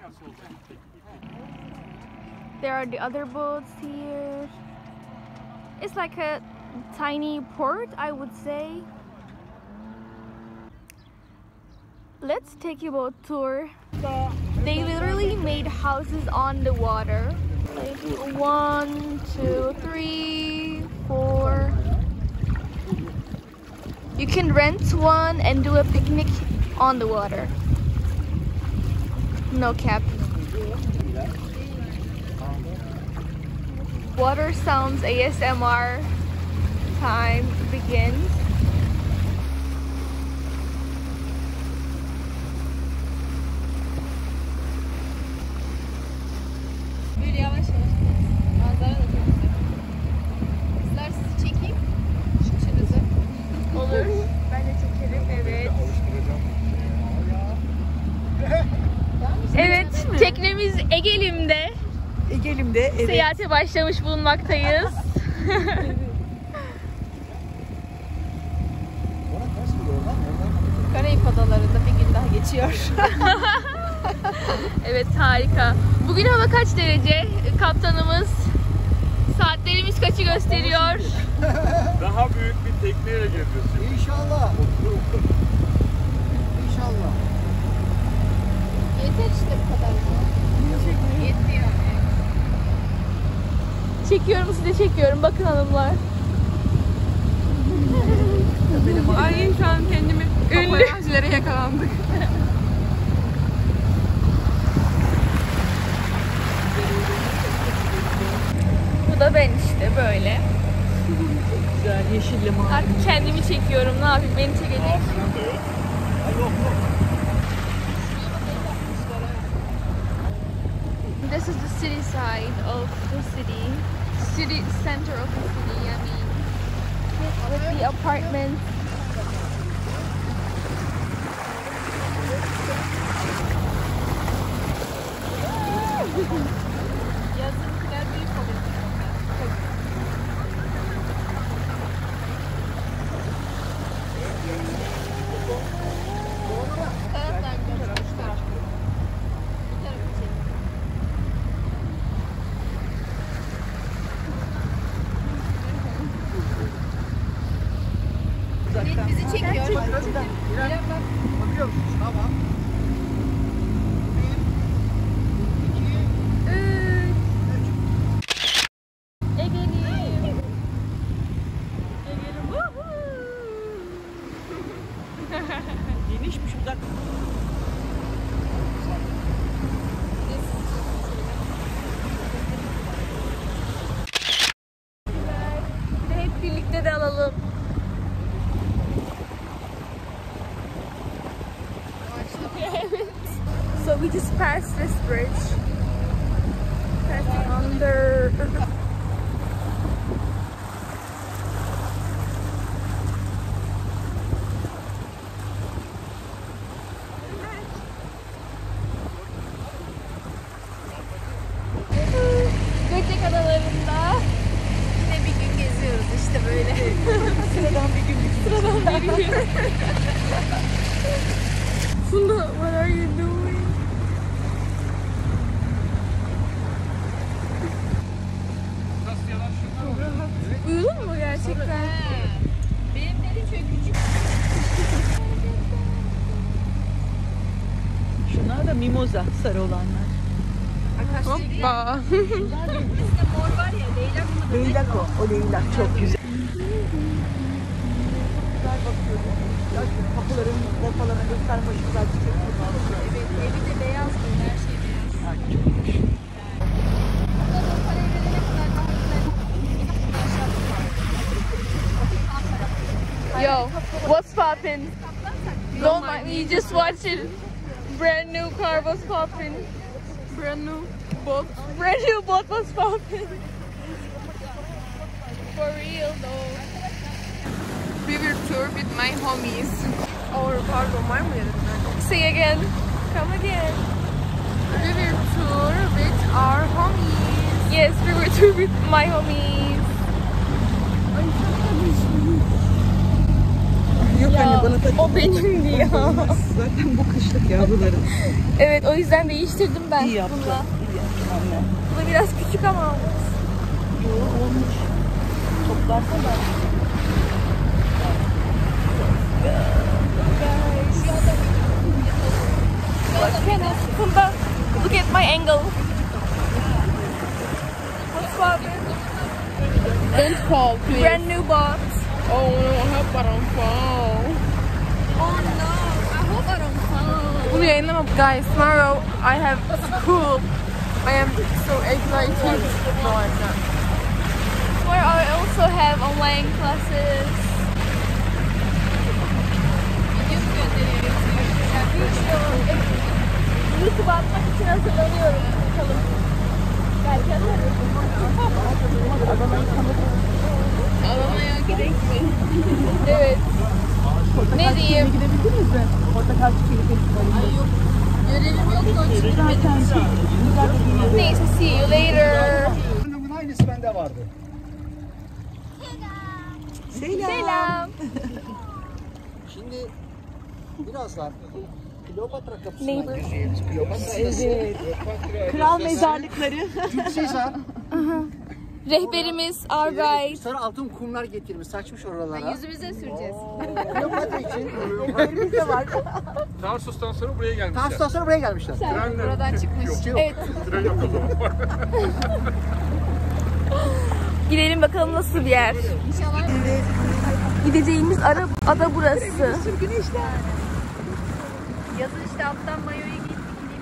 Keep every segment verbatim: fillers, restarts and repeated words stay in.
There are the other boats here. It's like a tiny port, I would say. Let's take a boat tour. They literally made houses on the water. Like one, two, three, four. You can rent one and do a picnic on the water. No cap. Water sounds A S M R time begins. Böyle yavaş yavaş. Manzara da çok güzel. Kızlar sizi çekeyim. Şişinizi. Olur. Ben de çekerim. Evet. Evet, teknemiz Egelim'de. Egelim'de, evet. Seyahate başlamış bulunmaktayız. Karayip adalarında bir gün daha geçiyor. Evet, harika. Bugün hava kaç derece? Kaptanımız saatlerimiz kaçı gösteriyor? Daha büyük bir tekneyle geziyorsun. İnşallah. İnşallah. Yeter işte bu kadar. Yetmiyor. Çekiyorum, size çekiyorum. Bakın hanımlar. Ay şu an kendimi paparazilere yakalandık. Bu da ben işte böyle. Güzel, yeşille mavi. Artık kendimi çekiyorum. Ne yapayım? Beni çekecek. This is the city side of the city. City center of the city, I mean. With the apartments. Yazınkiler büyük oluyor. Taraftan gidiyoruz. Şu taraf. Bu tarafı çek. Net bizi çekiyor. İrem, bakıyor musun? Tamam. Egelim. Egelim. Woohoo! Genişmiş uzak. Bir de hep birlikte de alalım. Evet. So we just passed this bridge. Passing under. Göcek adalarında Yine bir gün geziyoruz işte böyle. Sıradan bir gün bir gün. sıradan bir gün. Funda, what are you doing? Nasıl yalan şunlar? Uyudun mu gerçekten? Benim dedim şöyle küçük. Şunlar da mimoza, sarı olanlar. Hoppa. Bizde Mor var ya, leylak mı? Leylak o, o leylak çok güzel. Güzel bakıyorum. Ya şu kapıların ortalarına göstermişler çiçek. Evet, evi de beyaz böyle, her şey beyaz. Ay çok hoş. Bunlar o parayı verene kadar daha güzel. Yo, what's poppin'? Don't mind me, just watching. Brand new car was popping. Brand new boat. Brand new boat was popping. For real though. We will tour with my homies. Or pardon, var mı yerinde? Say again. Come again. We will tour with our homies. Yes, we were tour with my homies. yok anne bana takılma. O benimdi ya. Zaten bu kışlık yavruların. Evet, o yüzden değiştirdim ben İyi yaptın. bununla. İyi yaptın anne. Bu da biraz küçük ama. Yo, olmuş. Toplarsana. Bunda, look at my angle. What's up? Don't fall, please. Brand new box. Oh no, I hope I don't fall. Oh no, I hope I don't fall. Bunu yayınlamam. Guys, tomorrow I have school. I am so excited. No, I'm not. Where I also have online classes. YouTube'a atmak için hazırlanıyorum. Bakalım. Belki atarım. Adana'ya gidelim mi? Evet. Ne diyeyim? Gidebildiniz mi? Portakal çiçeği festivalinde. Görevim yok da onun için gitmedim. Güzel bir gün. Neyse, see you later. Bunun aynısı bende vardı. Selam. Selam. Şimdi birazdan Kleopatra kapısından Neighbor. gireceğimiz Kleopatra Evet. Kral mezarlıkları. Türk Sezar Rehberimiz, our guide. sarı altın kumlar getirmiş, saçmış oralara. Yüzümüze süreceğiz. Kleopatra için Rehberimiz de var. Tarsus'tan sonra buraya gelmişler. Tarsus'tan sonra buraya gelmişler. Trenle. Buradan çıkmış. Hiç yok. Evet, Tren yok o zaman. gidelim bakalım nasıl bir yer. İnşallah. Gideceğimiz ara, ada burası. Sürgün işte. Yazın işte alttan mayoyu giyip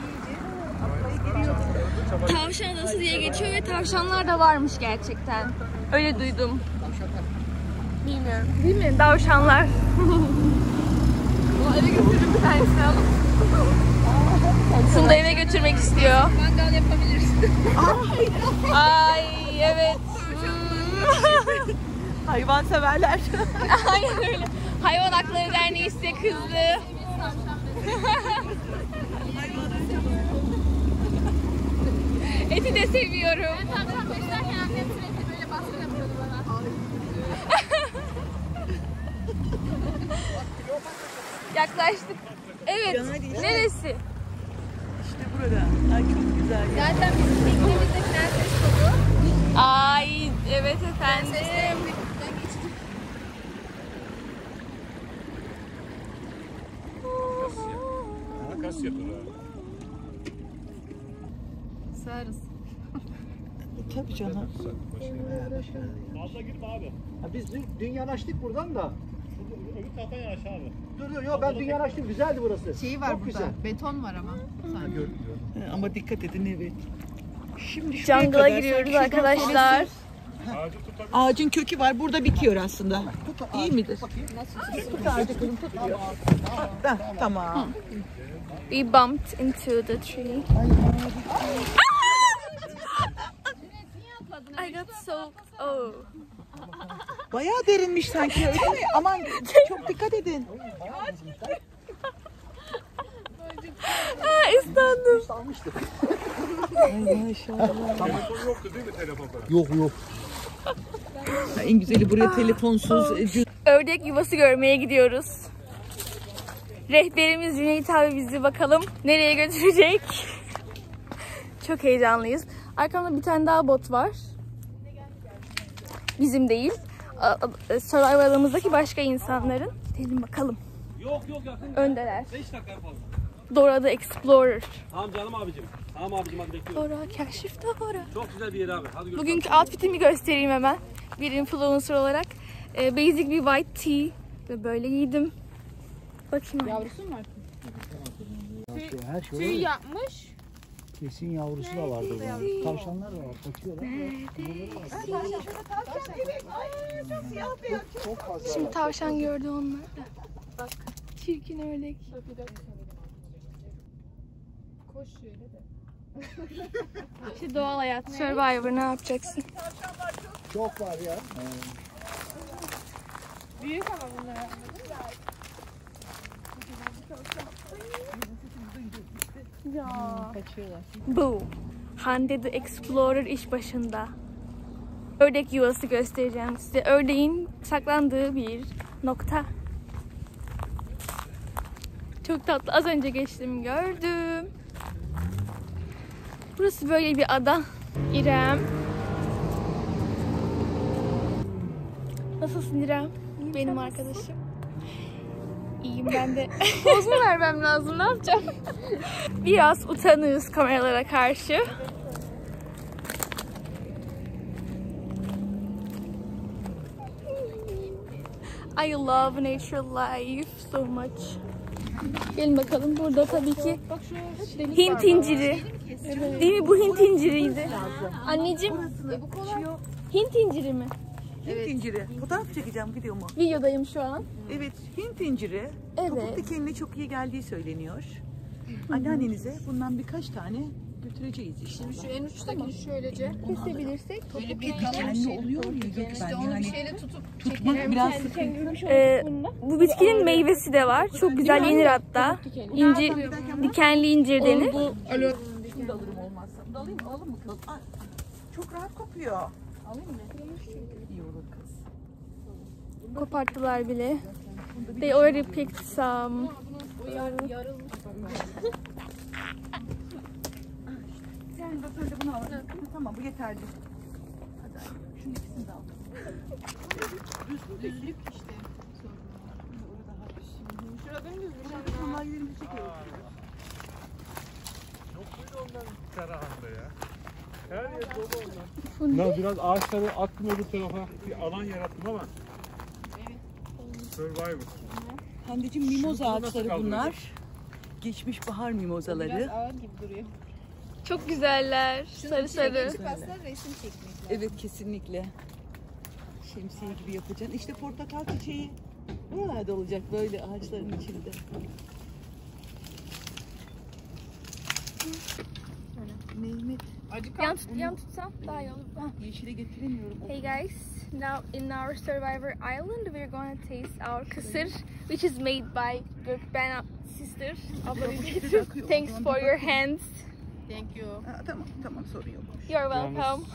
Tavşan adası diye geçiyor ve tavşanlar da varmış gerçekten. Öyle duydum. Bilmiyorum. Değil mi? Tavşanlar. Bunu eve götürürüm bir tanesini alıp. Şunu da eve götürmek istiyor. Mangal yapabiliriz. Ay evet. Hayvan severler. Aynen öyle. Hayvan Hakları Derneği size kızdı. Eti de seviyorum. Tavşan beslerken annem sürekli böyle baskı yapıyordu bana. Yaklaştık. Evet. Neresi? İşte burada. Ay çok güzel. Zaten bizim teknemizde prenses dolu. Ay evet efendim. Akasya Durağı. Sığarız. Tabii canım. Fazla girme abi. Ha, biz dün, dün yanaştık buradan da. Öbür taraftan yanaş abi. Dur dur, yok ben dün yanaştım, güzeldi burası. Şeyi var çok burada. güzel. Beton var ama. Gördüm. Ama dikkat edin evet. Şimdi şuraya Jungle'a kadar giriyoruz sanki şuradan arkadaşlar. Ağacı tutabilir. Ağacın kökü var. Burada bitiyor aslında. İyi midir? Tut ağacı kızım tut. Da, tamam. We bumped into the tree. I got soaked. Oh. Bayağı derinmiş sanki öyle mi? Aman çok dikkat edin. Aa, ıslandım. Almıştık. Ay maşallah. Telefon yoktu değil mi telefon falan? Yok yok. En güzeli buraya telefonsuz. e, cüz- Ördek yuvası görmeye gidiyoruz. Rehberimiz Cüneyt abi bizi bakalım nereye götürecek. Çok heyecanlıyız. Arkamda bir tane daha bot var. Bizim değil. Survivor adamızdaki başka insanların. Gidelim bakalım. Yok yok yakın. Öndeler. beş dakika en fazla. Dora the Explorer. Tamam canım abicim. Tamam abicim hadi bekliyorum. Dora, keşif Dora. Çok güzel bir yer abi. Hadi görüşürüz. Bugünkü outfitimi göstereyim hemen. Bir influencer olarak. Ee, basic bir white tee. Ve böyle giydim. Bakayım. Yavrusu mu var? Her şey Tüy yapmış. kesin yavrusu da vardı bunun. Tavşanlar da var. Bakıyorlar. Çok fazla. Şimdi tavşan gördü onlar da. Bak. Çirkin ördek. Koş şöyle de. İşte doğal hayat. Survivor ne yapacaksın? Çok var ya. Büyük ama bunlar. Ya. Bu. Hande the Explorer iş başında. Ördek yuvası göstereceğim size. Ördeğin saklandığı bir nokta. Çok tatlı. Az önce geçtim gördüm. Burası böyle bir ada. İrem. Nasılsın İrem? Benim arkadaşım. İyiyim ben de. Poz mu vermem lazım? Ne yapacağım? Biraz utanıyoruz kameralara karşı. I love nature life so much. Gelin bakalım. Burada tabii ki Hint inciri. Değil mi? Bu Hint inciriydi. Anneciğim. Hint inciri mi? Hint inciri. Fotoğraf çekeceğim, video mu? Videodayım şu an. Evet, Hint inciri. Evet. Topuk dikenine çok iyi geldiği söyleniyor. Anneannenize bundan birkaç tane götüreceğiz işte. Şu en uçtakini şöylece Kesebilirsek. böyle bir Dikenli oluyor ya, yok işte ben onu bir yani şeyle tutup tutmak biraz sıkıntı. Ee, bu bitkinin meyvesi de var. Çok güzel yenir hatta. İncir, dikenli incir denir. Bunu da alırım olmazsa. Bunu da alayım mı? Alalım mı kız? Ay, çok rahat kopuyor. Alayım mı? İyi olur kız. Koparttılar bile. They already picked some. Yani bak öyle bunu al. Tamam, bu yeterli. Hadi şunun ikisini de al. Düzlük işte. Şurada benim düzlük. Şunlar yerimizi çekiyor. Yok muydu onların karahanda ya? Her yer dolu onlar. Ben biraz ağaçları attım öbür tarafa. Bir alan yarattım ama. Survivor. Handeciğim mimoza Şunu nasıl ağaçları kaldıracak? bunlar. Geçmiş bahar mimozaları. ağır gibi duruyor. Çok güzeller. Sarı sarı. Çıkarsa resim çekmek lazım. Evet, kesinlikle. Şemsiye gibi yapacaksın. İşte portakal çiçeği buralarda olacak, böyle ağaçların içinde. Mehmet. Yan, tut, yan tutsam daha iyi olur. Ah, yeşile getiremiyorum. Hey guys, now in our Survivor Island we're gonna taste our kısır, which is made by Gökben sister. Thanks for your hands. Thank you. Ha, tamam tamam, sorun yok. You're welcome.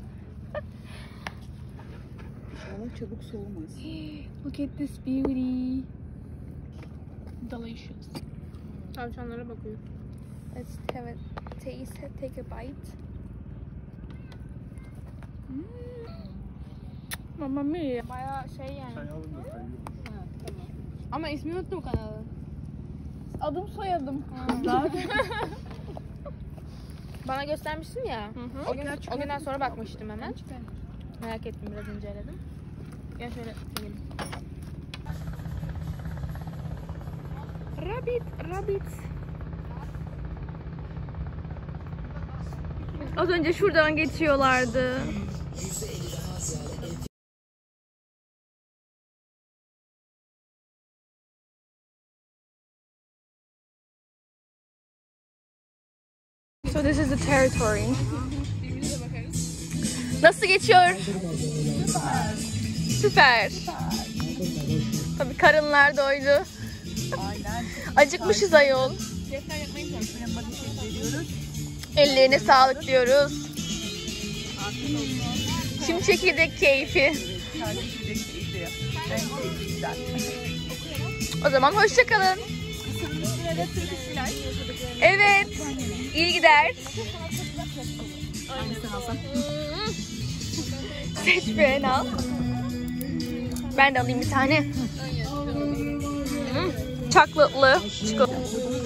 İnşallah çabuk soğumaz. Look at this beauty. Delicious. Tavşanlara bakıyor. Let's have a taste. Take a bite. Mm. Mamma mia. Bayağı şey yani. Sen alın da sayıyorum. Ama ismini unuttum kanalın. Adım soyadım. Bana göstermişsin ya. hı. O, gün, o günden sonra bakmıştım hemen. Merak ettim, biraz inceledim. Gel şöyle yiyelim. Rabbit, rabbit. Az önce şuradan geçiyorlardı. So this is the territory. Nasıl geçiyor? Süper. Tabii karınlar doydu. Aynen. Acıkmışız ayol. Ellerine sağlık diyoruz. Şimdi çekirdek keyfi. O zaman hoşça kalın. Evet. İyi gider. Seç beğen al. Ben de alayım bir tane. Çikolatlı. Çikolata.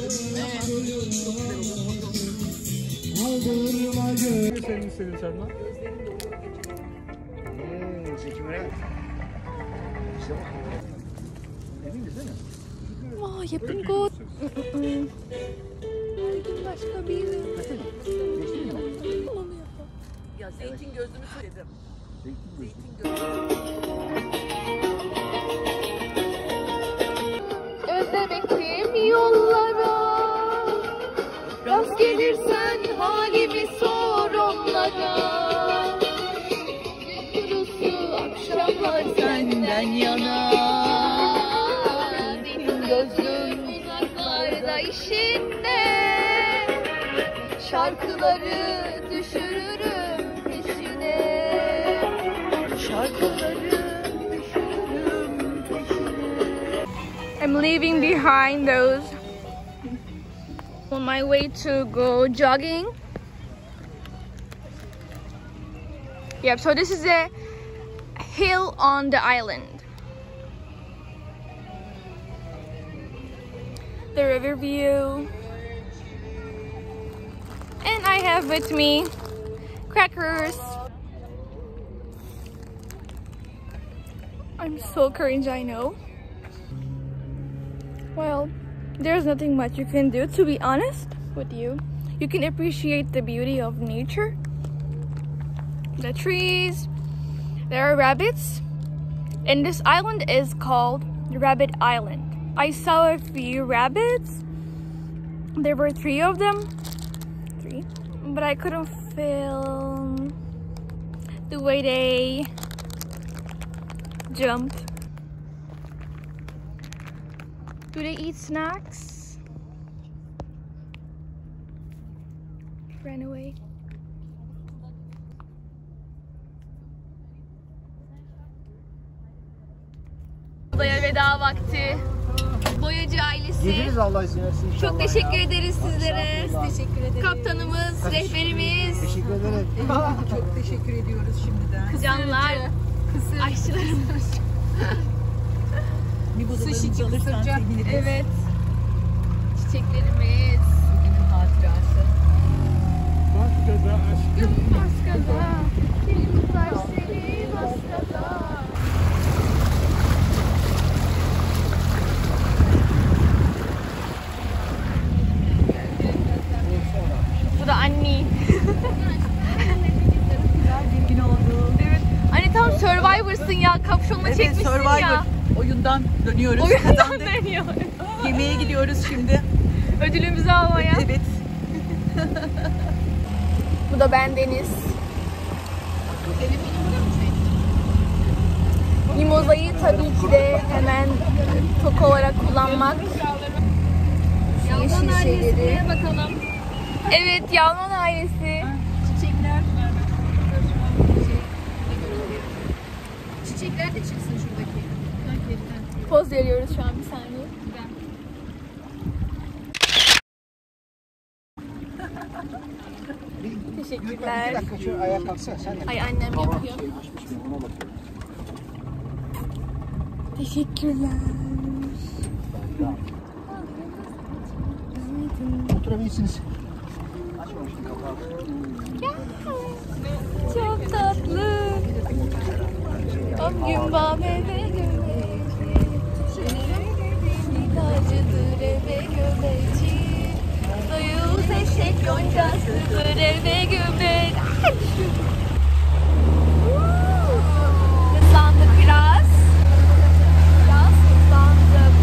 Senin senin sen lan. Aa, yapın good. Başka biri. Ya zeytin gözlümü söyledim. Zeytin Özlemektim yollara. Rast gelirsen halimi sor onlara. Kurusu akşamlar senden yana. Zeytin gözlüm uzaklarda işinde. Şarkıları düşürürüm peşine. Şarkıları düşürürüm peşine. I'm leaving behind those On my way to go jogging. Yep, so this is a hill on the island. The river view. And I have with me crackers. I'm so cringe, I know. Well, there's nothing much you can do, to be honest with you. You can appreciate the beauty of nature. The trees. There are rabbits. And this island is called Rabbit Island. I saw a few rabbits. There were three of them. Three. But I couldn't film the way they jumped. Do they eat snacks? Ran away. Odaya veda vakti. Boyacı ailesi. Geliriz Allah izin verirse inşallah. Çok teşekkür ya. ederiz sizlere. Teşekkür ederim. Kaptanımız, rehberimiz, Teşekkür ederim. Çok teşekkür ediyoruz şimdiden. canlar, aşçılarımız. Bir budalarımızı alırsan seviniriz. Evet. Çiçeklerimiz. Bugünün hatırası. Başka da aşkım. Baskada. Deli tutar seni baskada. Bu da anne. Güzel bir gün oldu. Evet. Anne tam Survivor'sın ya. Kapşonla Evet, çekmişsin Survivor. ya. Oyundan dönüyoruz. Oyundan Kazandık. dönüyor. Yemeğe gidiyoruz şimdi. Ödülümüzü almaya. Evet. Bu da bendeniz. Mimozayı tabii ki de hemen tok olarak kullanmak. Yeşil şeyleri. Bakalım. Evet, Yalman ailesi. Çiçekler. Çiçekler de çıksın şuradaki. Poz veriyoruz şu an, bir saniye. Bir Teşekkürler. dakika şu ayağa kalksana sen de. Ay annem yapıyor. Açmışım ona bakıyorum. Teşekkürler. Oturabilirsiniz. Açmamıştım kapağı. Çok tatlı. Om gün bağmede göbeci. Tacıdır eve göbeci. Soyuz eşek yoncasıdır eve göbeci. Hızlandık biraz. Biraz hızlandık.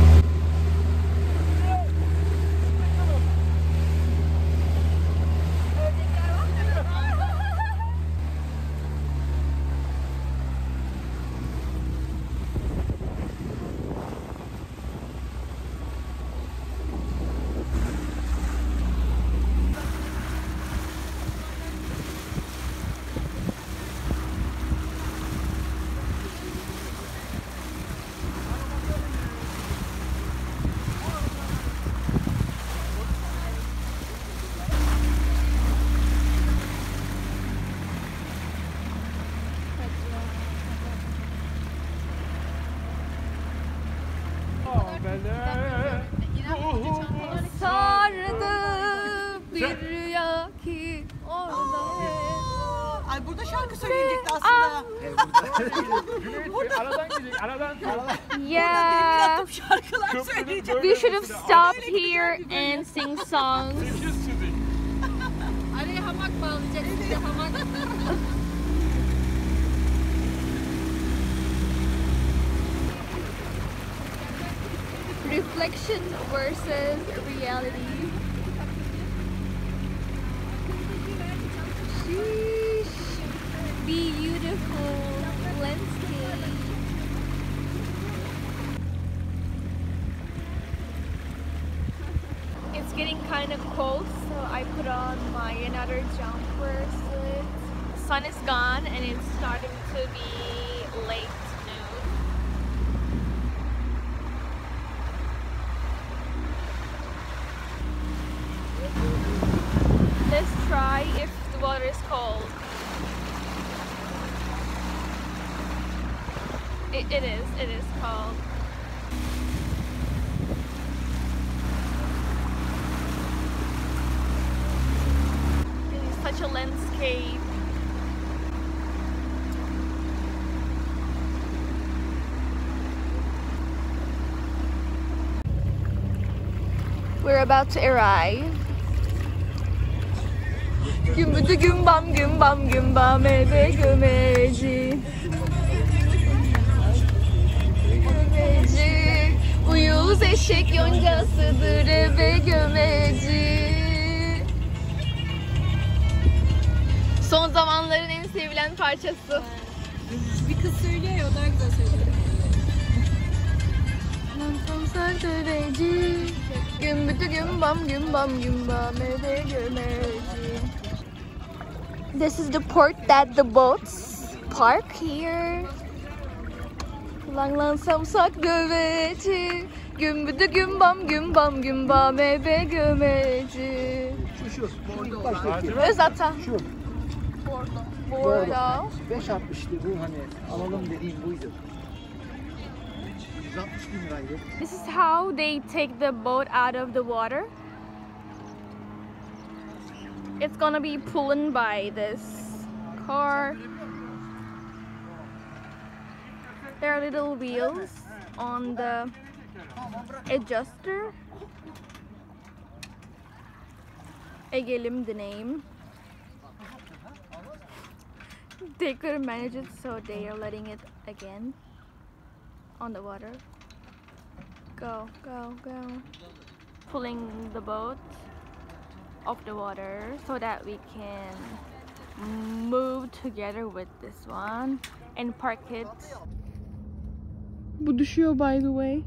Sardı bir rüya ki orada. Ay burada şarkı söyleyecekti aslında. Aradan gidecek, aradan. Yeah. Atıp şarkılar söyleyecek. We should have stopped here and sing songs. Sekiz çizik. Araya hamak bağlayacak size hamak. Reflection versus reality. Sheesh. Beautiful landscape. It's getting kind of cold, so I put on my another jumper. So the sun is gone and it's starting to be late noon. try if the water is cold. It, it is, it is cold. It is such a landscape. We're about to arrive. Gümbüdü gümbam gümbam gümbam eve gömeci. Gömeci. Uyuz eşek yoncasıdır eve gömeci. Son zamanların en sevilen parçası. Bir kız söylüyor ya, o daha güzel söylüyor. Samsak döveci. Gümbüdü gümbam gümbam gümbam eve gömeci. This is the port that the boats park here. Lang lang samsak döveci. Gümbüdü gümbam gümbam gümbam eve gömeci. Şu şu. İlk baştaki. Ve zaten Şu. Bordo. Doğru. Bordo. beş altmıştı bu hani alalım dediğim buydu. yüz altmış bin liraydı. This is how they take the boat out of the water. It's gonna be pulling by this car. There are little wheels on the adjuster. Egelim the name. They couldn't manage it, so they are letting it again on the water. Go, go, go. Pulling the boat off the water so that we can move together with this one and park it. Bu düşüyor by the way.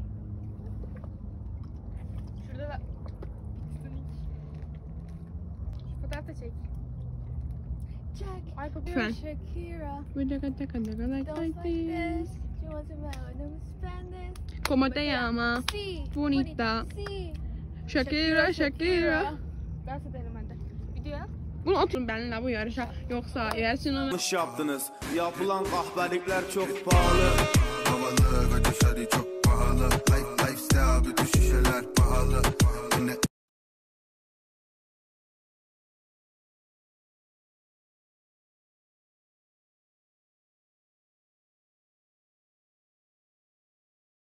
Şurada da fotoğraf da çek. Jack, ay papıyor Shakira. We like like Like this. She wants to buy them spend this. Como te llama? Sí. Bonita. Sí. Shakira, Shakira. Ben severim ben de. Video yap. Bunu oturun benimle bu yarışa. Yoksa yersin onu. Yanlış yaptınız. Yapılan kahpelikler çok pahalı. Havalı ve dışarı çok pahalı. Life, lifestyle